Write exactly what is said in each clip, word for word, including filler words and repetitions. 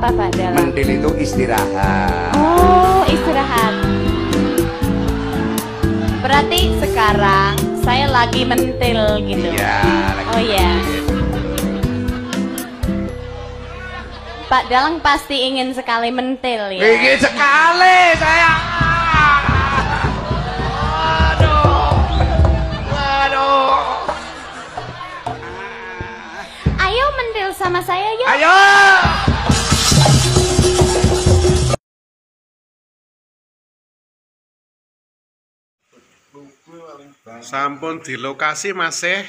apa Pak Dalang? Mentil itu istirahat. Oh, istirahat. Berarti sekarang saya lagi mentil gitu. Iya, lagi Oh iya. Pak Dalang pasti ingin sekali mentil ya. ingin sekali saya. Waduh. Waduh. Ayo mentil sama saya yuk. Ayo. Sampun di lokasi masih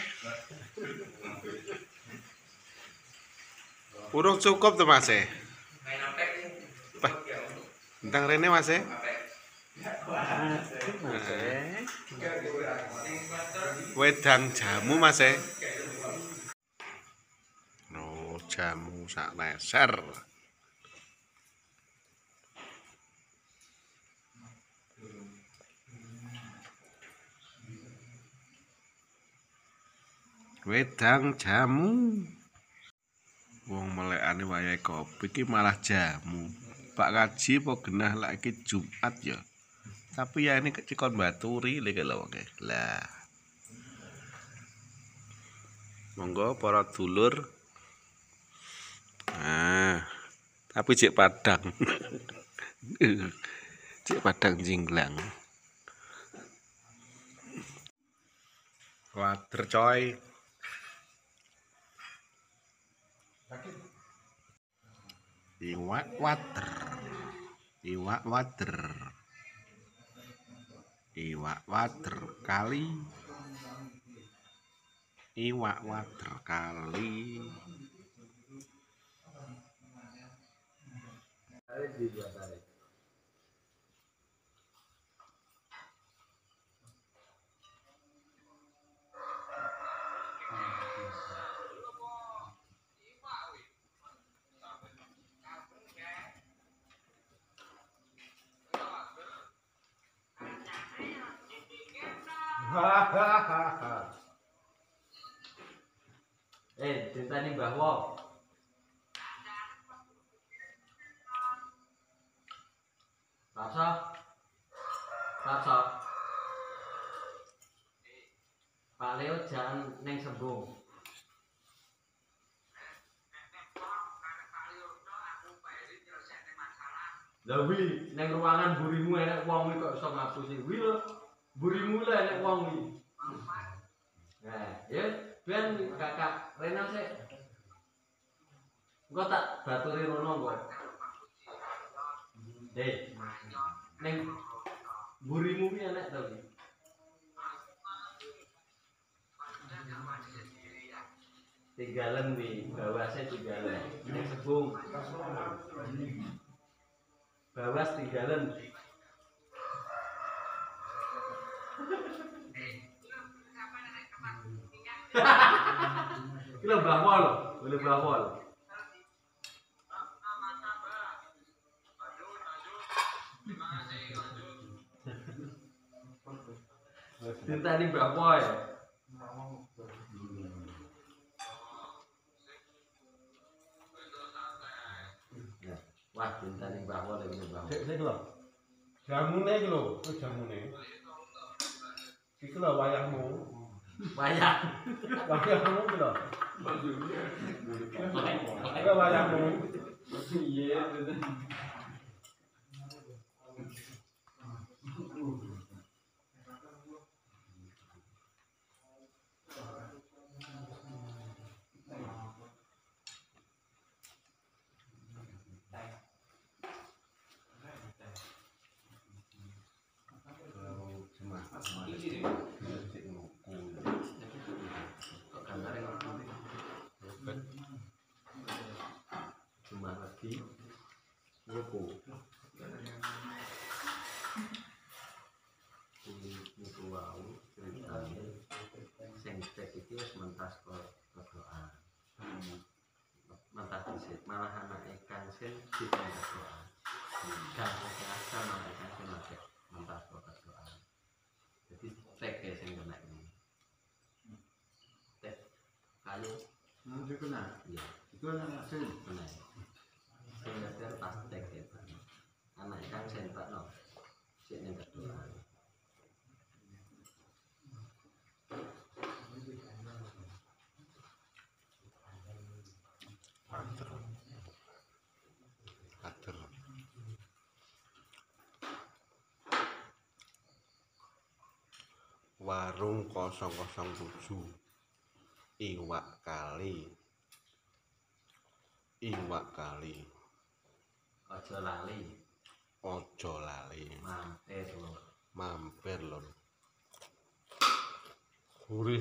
urung cukup tuh masih. Tentang rene masih. Wedang jamu masih. No jamu sak leser. Wedang jamu. Wong melekane wayahe kopi iki malah jamu. Pak Kaji apa genah lagi Jumat ya. Tapi ya ini cikon baturi lho lho wong. Lah. Monggo para dulur. Nah, tapi cek Padang. Cek Padang jinglang. Water coy. Iwak water. Iwak water. Iwak water kali. Iwak water kali. Eh, ceritanya Mbah Wong. Rasa, rasa. Pak Leo jangan neng sembung. Lah wi, neng ruangan burimu enek wong iki kok iso ngapusi. Wi lho, burimu lah enek wong iki. Nah, ya ben kakak Rena sik. Engko tak baturi rono kok. Eh, neng burimu ki enek to iki. Tinggalan wi, bawasnya tinggalan. Neng sebung. Bawas tinggalan. Kilo bawol, boleh bawol. Cinta ini bawol. Wah, cinta ini bawol ini bawol. Sik sik lho. Jamune iki lho, kuwi jamune. Iki lho wayahmu. Wayang. Wayahmu iki lho. Iki wayahmu. Iya, betul. Cuma lagi ngupu ngupu wau ceritanya sing cek iki wis mentas ke doa mentas disit malah anak ikan sin dimentas doa dan kesehatan anak ikan sin masih mentas ke doa jadi cek ya sing kena ini cek kayu Nanti kena, iya itu anak hasil. kena sing nyetir pas tek ya. Anak kang sentak no. Sik ning kedua. Kader. Kader. Warung kosong kosong tujuh Iwak Kali. Iwak Kali. Aja lali. Ojo lali. Mampir lho. Mampir lho. Gurih.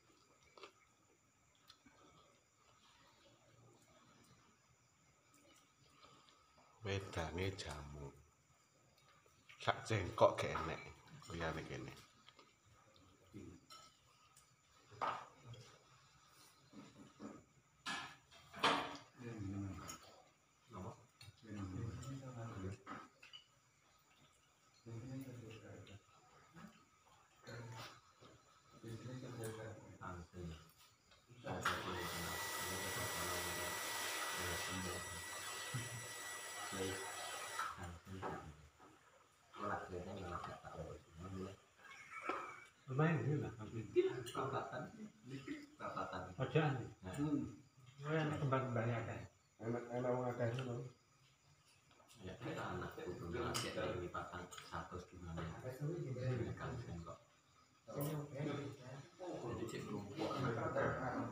Wedange jamu. Sak jengkok gak enek. Liyane kene. Lumayan ini lah, Papatan, papatan. ojaan. Hmm. Oh, yang kembang-kembangnya kan. Enak-enak wong akeh lho. Ya, kita anak kudu ngasih dari patang satu gimana ya. Kan kok. Jadi cek kelompok anak.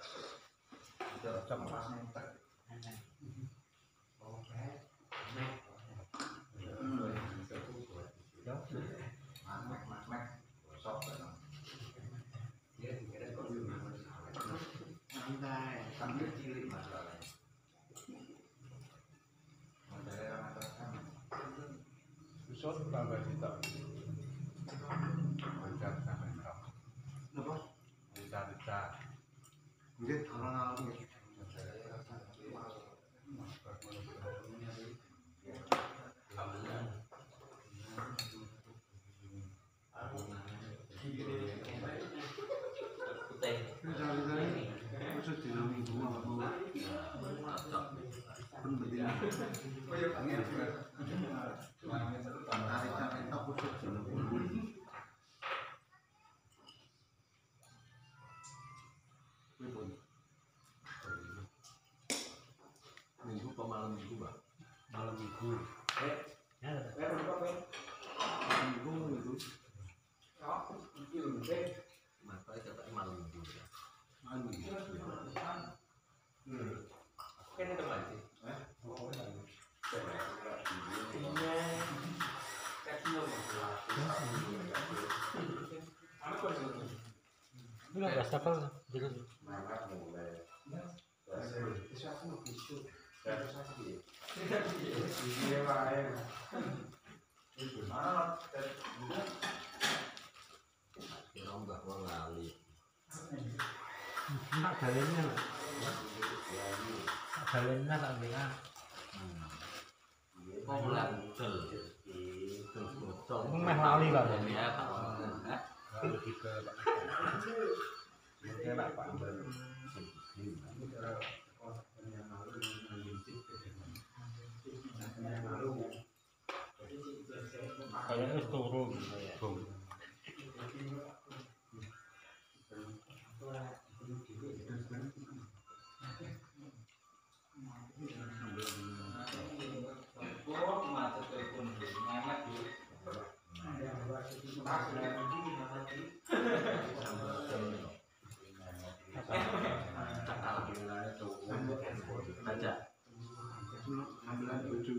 Susut tambah kita. Lancar sampai berapa? Napa? Lancar-lancar. Nggih, orang-orang nggih. Minggu apa malam minggu, Pak? Malam minggu. Maka kata malam minggu ya. Malam minggu. Kan itu lagi. Ini lah rasa apa? Jadi Kira mbak wong lali. nak galennya lah. Galennya tak bilang. Kok bulan betul. Betul. Meh lali lah. Ya, Pak. Lebih ke Pak. Mungkin Pak Pak. Kayaknya turun. Bung. Baca. Ambilan tujuh.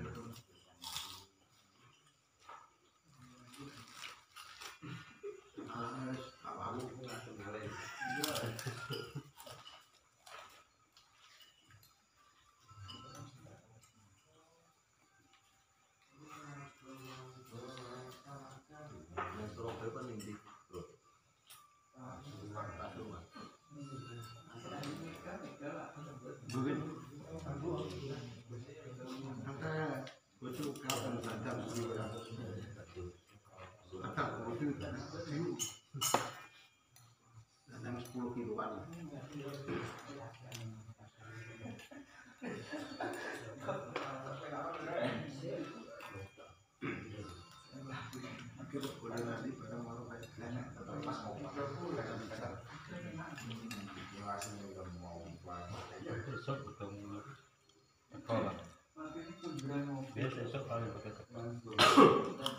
Mungkin angka bocor kawan sadar sudah tetap itu enam sepuluh kiloan. Kira boleh nanti barang mau kayak nenek atau pas mau pakai kadang kadang. Besok ketemu sekolah. Dia besok kali pakai sekolah.